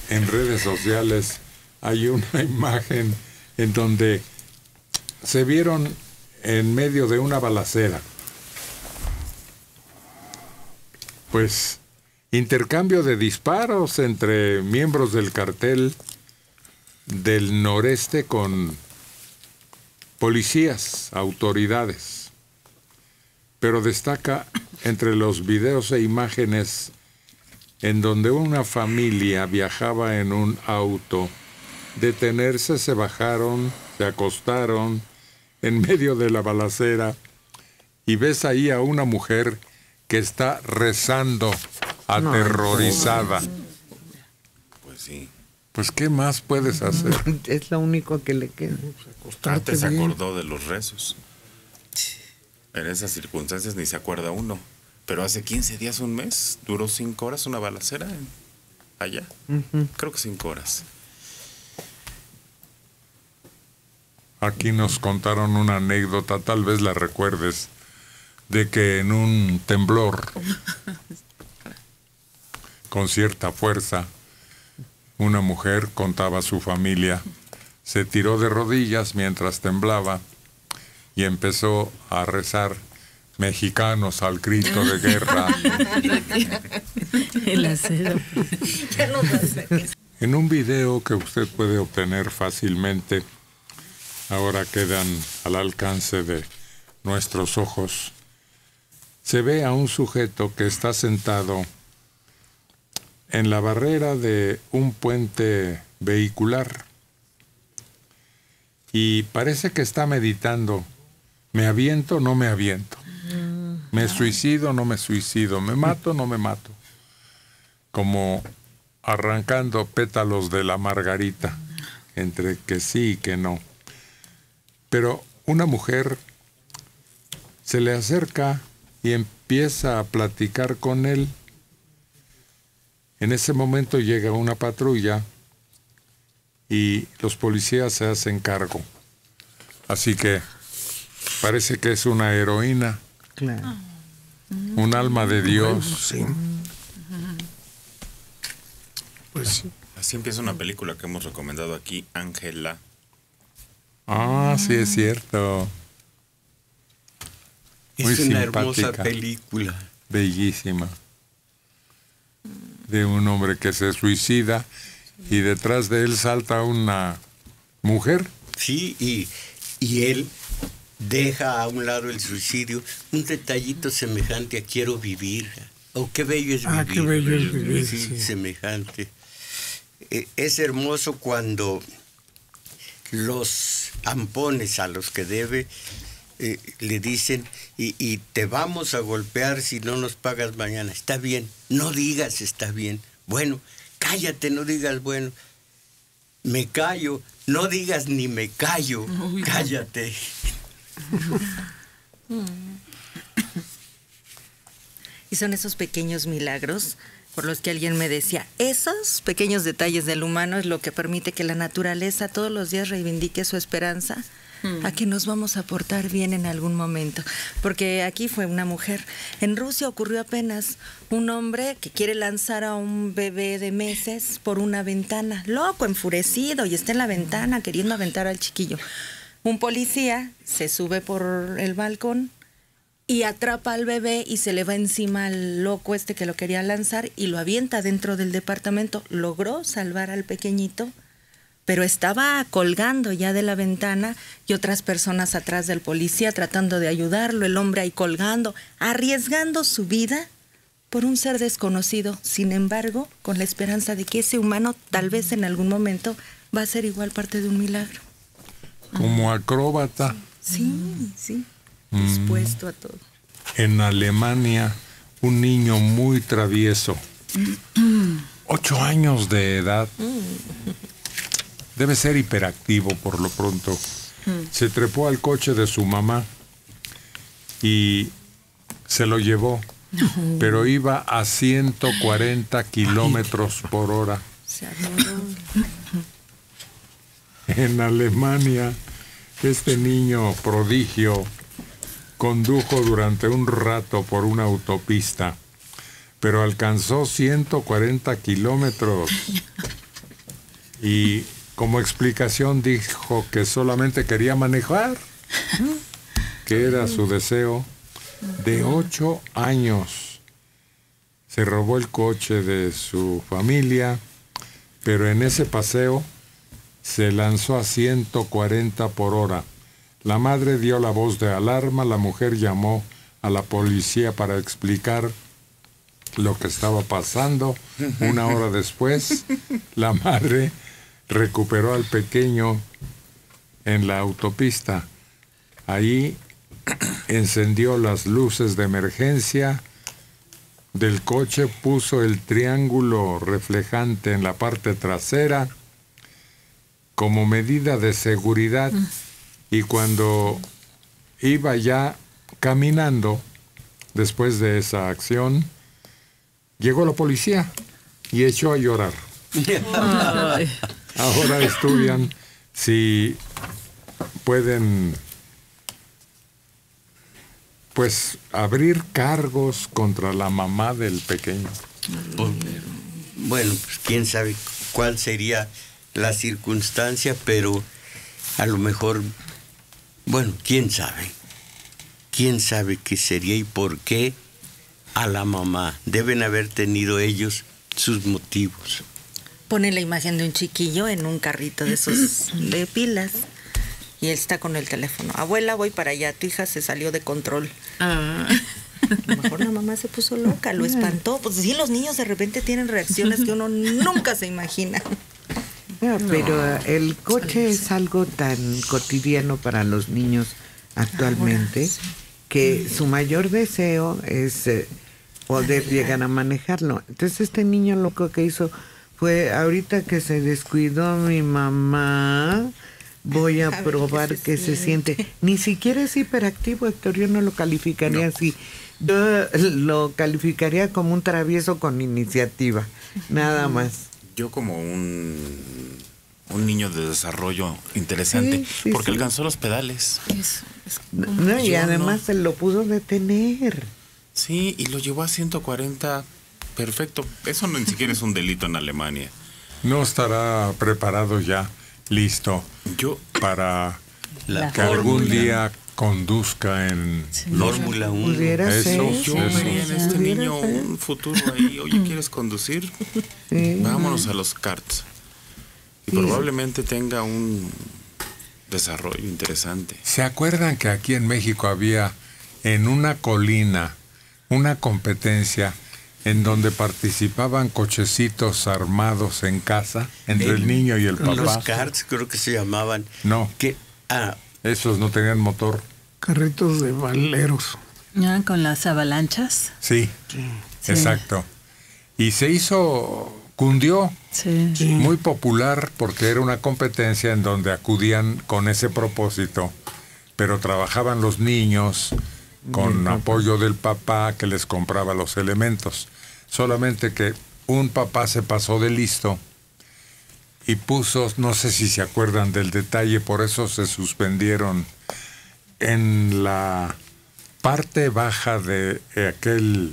en redes sociales hay una imagen en donde se vieron en medio de una balacera. Pues intercambio de disparos entre miembros del cartel del noreste con policías, autoridades. Pero destaca entre los videos e imágenes en donde una familia viajaba en un auto. Detenerse, se bajaron, se acostaron en medio de la balacera y ves ahí a una mujer que está rezando, aterrorizada. Pues sí. Pues, ¿qué más puedes hacer? Es lo único que le queda. Antes se acordó de los rezos. En esas circunstancias ni se acuerda uno. Pero hace 15 días, un mes, duró 5 horas una balacera allá. Creo que 5 horas. Aquí nos contaron una anécdota, tal vez la recuerdes, de que en un temblor, con cierta fuerza, una mujer, contaba a su familia, se tiró de rodillas mientras temblaba y empezó a rezar: mexicanos al grito de guerra. El acero. En un video que usted puede obtener fácilmente, ahora quedan al alcance de nuestros ojos, se ve a un sujeto que está sentado en la barrera de un puente vehicular y parece que está meditando: ¿me aviento o no me aviento? ¿Me suicido o no me suicido? ¿Me mato o no me mato? Como arrancando pétalos de la margarita, entre que sí y que no. Pero una mujer se le acerca y empieza a platicar con él. En ese momento llega una patrulla y los policías se hacen cargo. Así que parece que es una heroína. Claro. Un alma de Dios. Sí. Pues así empieza una película que hemos recomendado aquí, Ángela. Ah, sí, es cierto. Muy Es una simpática, hermosa película. bellísima, de un hombre que se suicida y detrás de él salta una mujer. Sí, y él deja a un lado el suicidio, un detallito semejante a quiero vivir. Oh, qué bello es vivir. qué bello es vivir, Sí, sí. semejante. Es hermoso cuando los ampones a los que debe le dicen y te vamos a golpear si no nos pagas mañana. Está bien, no digas está bien. Bueno, cállate, no digas bueno. Me callo, no digas ni me callo. Cállate. Y son esos pequeños milagros por los que alguien me decía, esos pequeños detalles del humano es lo que permite que la naturaleza todos los días reivindique su esperanza a que nos vamos a portar bien en algún momento. Porque aquí fue una mujer. En Rusia ocurrió apenas un hombre que quiere lanzar a un bebé de meses por una ventana, loco, enfurecido, y está en la ventana queriendo aventar al chiquillo. Un policía se sube por el balcón y atrapa al bebé y se le va encima al loco este que lo quería lanzar y lo avienta dentro del departamento. Logró salvar al pequeñito, pero estaba colgando ya de la ventana y otras personas atrás del policía tratando de ayudarlo, el hombre ahí colgando, arriesgando su vida por un ser desconocido, sin embargo, con la esperanza de que ese humano tal vez en algún momento va a ser igual parte de un milagro. Como acróbata. Sí, sí, dispuesto a todo. En Alemania, un niño muy travieso, 8 años de edad, debe ser hiperactivo por lo pronto, se trepó al coche de su mamá y se lo llevó, pero iba a 140 kilómetros por hora. Se adoró. En Alemania, este niño prodigio condujo durante un rato por una autopista, pero alcanzó 140 kilómetros. Y como explicación dijo que solamente quería manejar, que era su deseo. De 8 años se robó el coche de su familia, pero en ese paseo se lanzó a 140 por hora. La madre dio la voz de alarma, la mujer llamó a la policía para explicar lo que estaba pasando. 1 hora después, la madre recuperó al pequeño en la autopista. Ahí encendió las luces de emergencia del coche, puso el triángulo reflejante en la parte trasera como medida de seguridad, y cuando iba ya caminando, después de esa acción, llegó la policía y echó a llorar. Ahora estudian si pueden, pues, abrir cargos contra la mamá del pequeño. Bueno, pues quién sabe cuál sería la circunstancia, pero a lo mejor, bueno, quién sabe qué sería y por qué a la mamá. Deben haber tenido ellos sus motivos. Pone la imagen de un chiquillo en un carrito de esos de pilas y él está con el teléfono. Abuela, voy para allá, tu hija se salió de control. A lo mejor la mamá se puso loca, lo espantó. Pues sí, los niños de repente tienen reacciones que uno nunca se imagina. No, pero el coche es algo tan cotidiano para los niños actualmente que su mayor deseo es poder llegar a manejarlo. Entonces este niño loco que hizo fue, ahorita que se descuidó mi mamá, voy a probar qué se siente. Ni siquiera es hiperactivo, Héctor, yo no lo calificaría así. Yo lo calificaría como un travieso con iniciativa, nada más. Yo como un niño de desarrollo interesante, Sí, porque sí. alcanzó los pedales. No, y Yo además no. se lo pudo detener. Sí, y lo llevó a 140, perfecto. Eso ni siquiera es un delito en Alemania. No estará preparado ya, listo, Yo, para La que algún fórmula. día conduzca en Fórmula 1. Pudiera Eso, ser. yo Eso. vería en este Pudiera niño ser. un futuro ahí. Oye, ¿quieres conducir? Sí. Vámonos a los karts. Y probablemente tenga un desarrollo interesante. ¿Se acuerdan que aquí en México había en una colina una competencia en donde participaban cochecitos armados en casa entre el niño y el papá? Los karts creo que se llamaban. No, Que, esos no tenían motor. Carritos de valeros. Ah, con las avalanchas. Sí, Sí. exacto. Y se cundió, Sí. muy popular porque era una competencia en donde acudían con ese propósito, pero trabajaban los niños con apoyo del papá que les compraba los elementos. Solamente que un papá se pasó de listo y puso, no sé si se acuerdan del detalle, por eso se suspendieron en la parte baja de aquel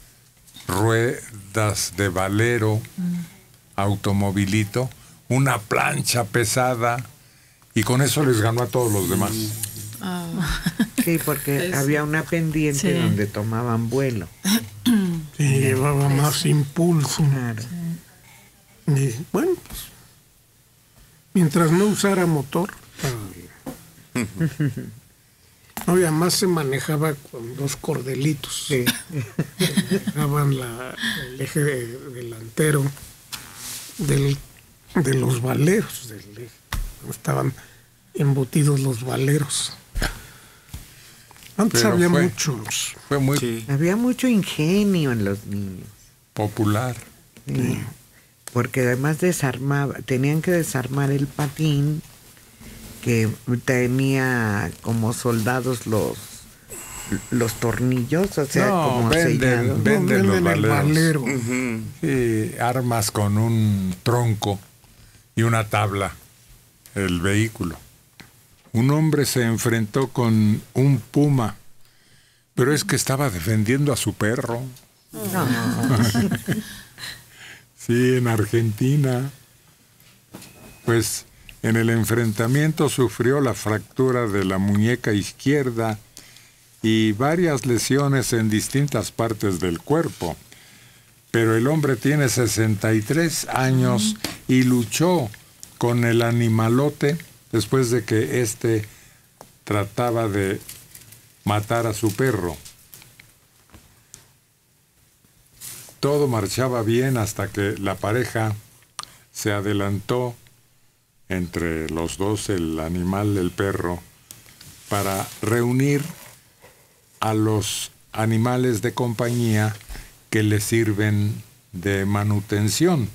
ruedas de valero, automovilito, una plancha pesada, y con eso les ganó a todos los demás. Sí, porque había una pendiente Sí. donde tomaban vuelo. Sí, llevaba más impulso. Claro. Y, bueno, pues, mientras no usara motor. No, y además se manejaba con 2 cordelitos. Sí. Dejaban el eje delantero de los valeros. Estaban embutidos los valeros. Antes Pero había fue- muchos. Fue muy Sí. Había mucho ingenio en los niños. popular. Sí. Porque además tenían que desarmar el patín que tenía como soldados los tornillos, o sea, No, como venden sellados. los el valeros. valero. Ujú. Sí, armas con un tronco y una tabla, el vehículo. Un hombre se enfrentó con un puma, pero es que estaba defendiendo a su perro. No, Sí, en Argentina. Pues en el enfrentamiento sufrió la fractura de la muñeca izquierda y varias lesiones en distintas partes del cuerpo. Pero el hombre tiene 63 años y luchó con el animalote después de que éste trataba de matar a su perro. Todo marchaba bien hasta que la pareja se adelantó entre los dos, el animal, el perro, para reunir a los animales de compañía que le sirven de manutención.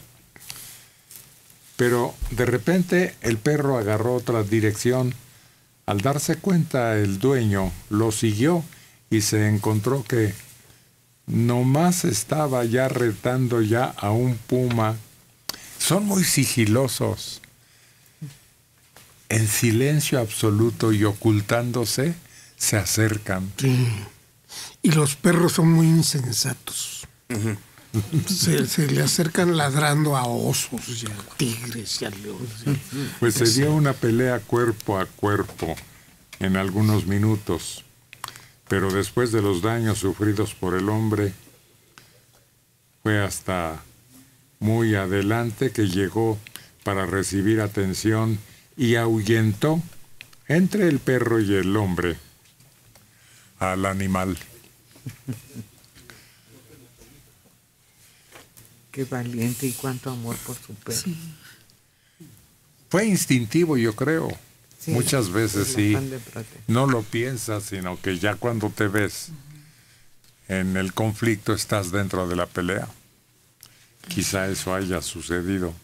Pero de repente el perro agarró otra dirección. Al darse cuenta el dueño lo siguió y se encontró que nomás estaba ya retando ya a un puma. Son muy sigilosos. En silencio absoluto y ocultándose, se acercan. Sí. Y los perros son muy insensatos. Se le acercan ladrando a osos y a tigres y a leones. Pues se dio una pelea cuerpo a cuerpo en algunos minutos, pero después de los daños sufridos por el hombre, fue hasta muy adelante que llegó para recibir atención y ahuyentó entre el perro y el hombre al animal. Qué valiente y cuánto amor por su perro. Sí. Fue instintivo, yo creo. Sí, muchas veces el sí. afán de proteger. No lo piensas, sino que ya cuando te ves en el conflicto estás dentro de la pelea. Quizá eso haya sucedido.